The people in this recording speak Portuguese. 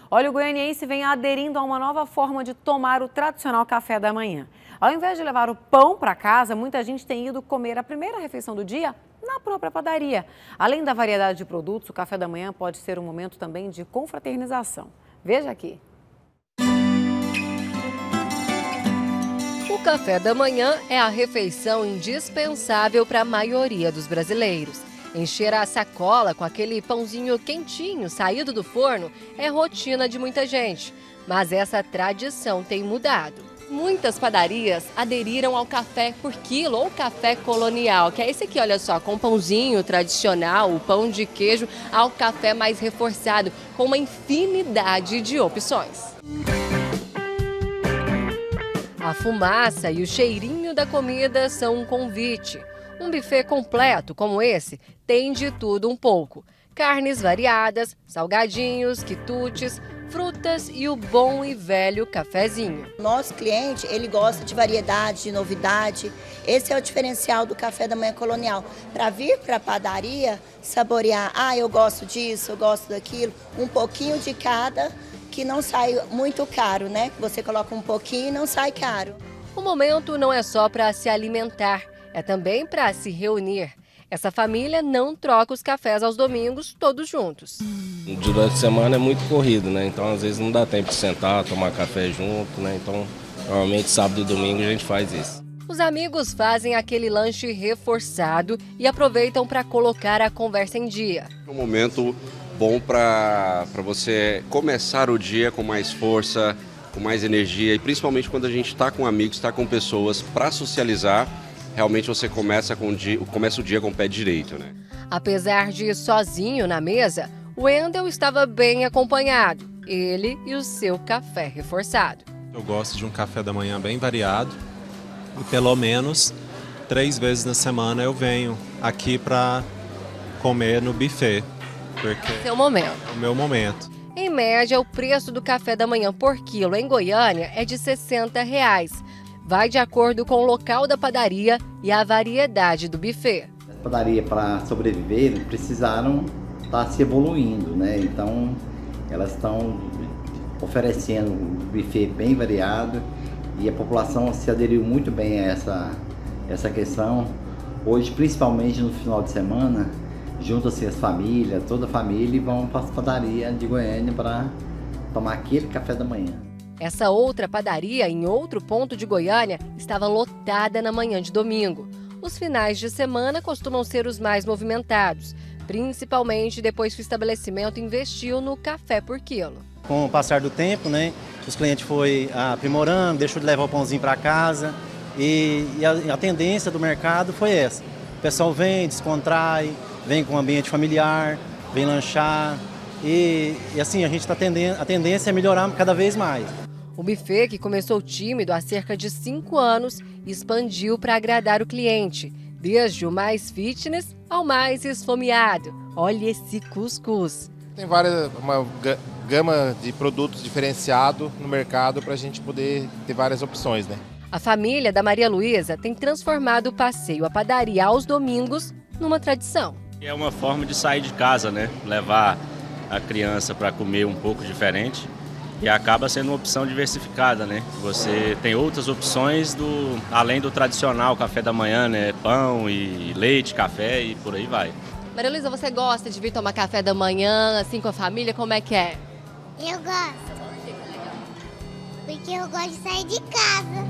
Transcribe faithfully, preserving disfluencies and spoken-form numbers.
Olha, o goianiense vem aderindo a uma nova forma de tomar o tradicional café da manhã. Ao invés de levar o pão para casa, muita gente tem ido comer a primeira refeição do dia na própria padaria. Além da variedade de produtos, o café da manhã pode ser um momento também de confraternização. Veja aqui. O café da manhã é a refeição indispensável para a maioria dos brasileiros. Encher a sacola com aquele pãozinho quentinho saído do forno é rotina de muita gente. Mas essa tradição tem mudado. Muitas padarias aderiram ao café por quilo ou café colonial, que é esse aqui, olha só, com o pãozinho tradicional, o pão de queijo, ao café mais reforçado, com uma infinidade de opções. A fumaça e o cheirinho da comida são um convite. Um buffet completo como esse tem de tudo um pouco. Carnes variadas, salgadinhos, quitutes, frutas e o bom e velho cafezinho. Nosso cliente, ele gosta de variedade, de novidade. Esse é o diferencial do café da manhã colonial. Para vir para a padaria, saborear, ah, eu gosto disso, eu gosto daquilo, um pouquinho de cada, que não sai muito caro, né? Você coloca um pouquinho e não sai caro. O momento não é só para se alimentar, é também para se reunir. Essa família não troca os cafés aos domingos todos juntos. Durante a semana é muito corrido, né? Então às vezes não dá tempo de sentar, tomar café junto, né? Então normalmente sábado e domingo a gente faz isso. Os amigos fazem aquele lanche reforçado e aproveitam para colocar a conversa em dia. É um momento bom para para você começar o dia com mais força, com mais energia e principalmente quando a gente está com amigos, está com pessoas para socializar. Realmente você começa, com o, dia, começa o dia com o pé direito, né? Apesar de ir sozinho na mesa, o Wendel estava bem acompanhado. Ele e o seu café reforçado. Eu gosto de um café da manhã bem variado. E pelo menos três vezes na semana eu venho aqui para comer no buffet. Porque seu momento. É o meu momento. Em média, o preço do café da manhã por quilo em Goiânia é de sessenta reais. Vai de acordo com o local da padaria e a variedade do buffet. As padarias, para sobreviver, precisaram estar se evoluindo, né? Então, elas estão oferecendo um buffet bem variado e a população se aderiu muito bem a essa, essa questão. Hoje, principalmente no final de semana, juntam-se as famílias, toda a família, e vão para as padarias de Goiânia para tomar aquele café da manhã. Essa outra padaria, em outro ponto de Goiânia, estava lotada na manhã de domingo. Os finais de semana costumam ser os mais movimentados, principalmente depois que o estabelecimento investiu no café por quilo. Com o passar do tempo, né, os clientes foram aprimorando, deixou de levar o pãozinho para casa e, e a, a tendência do mercado foi essa. O pessoal vem, descontrai, vem com um ambiente familiar, vem lanchar e, e assim a gente está tendendo, a tendência é melhorar cada vez mais. O buffet, que começou tímido há cerca de cinco anos, expandiu para agradar o cliente, desde o mais fitness ao mais esfomeado. Olha esse cuscuz. Tem várias, uma gama de produtos diferenciados no mercado para a gente poder ter várias opções, né? A família da Maria Luísa tem transformado o passeio à padaria aos domingos numa tradição. É uma forma de sair de casa, né? Levar a criança para comer um pouco diferente. E acaba sendo uma opção diversificada, né? Você tem outras opções do, além do tradicional café da manhã, né? Pão e leite, café e por aí vai. Maria Luísa, você gosta de vir tomar café da manhã, assim, com a família? Como é que é? Eu gosto. Porque eu gosto de sair de casa.